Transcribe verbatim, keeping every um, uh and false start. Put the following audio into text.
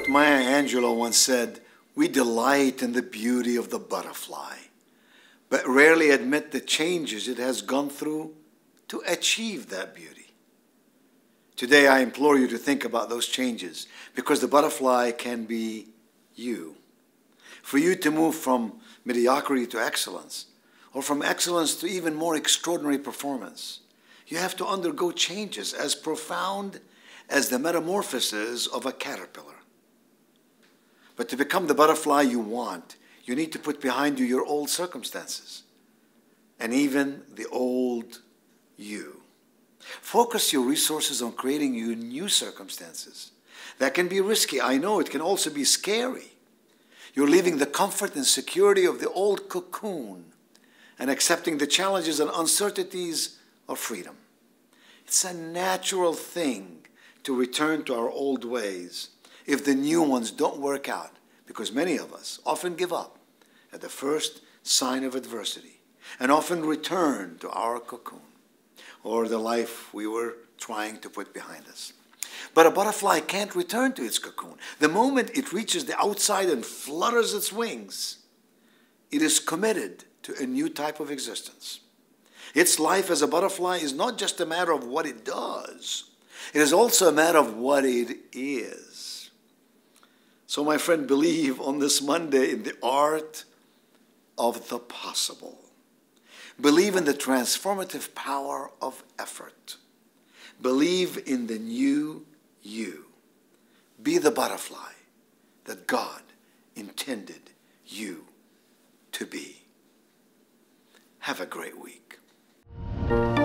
poet Maya Angelou once said, "We delight in the beauty of the butterfly, but rarely admit the changes it has gone through to achieve that beauty." Today, I implore you to think about those changes, because the butterfly can be you. For you to move from mediocrity to excellence, or from excellence to even more extraordinary performance, you have to undergo changes as profound as the metamorphosis of a caterpillar. But to become the butterfly you want, you need to put behind you your old circumstances, and even the old you. Focus your resources on creating you new circumstances. That can be risky, I know. It can also be scary. You're leaving the comfort and security of the old cocoon and accepting the challenges and uncertainties of freedom. It's a natural thing to return to our old ways if the new ones don't work out, because many of us often give up at the first sign of adversity and often return to our cocoon or the life we were trying to put behind us. But a butterfly can't return to its cocoon. The moment it reaches the outside and flutters its wings, it is committed to a new type of existence. Its life as a butterfly is not just a matter of what it does. It is also a matter of what it is. So, my friend, believe on this Monday in the art of the possible. Believe in the transformative power of effort. Believe in the new you. Be the butterfly that God intended you to be. Have a great week.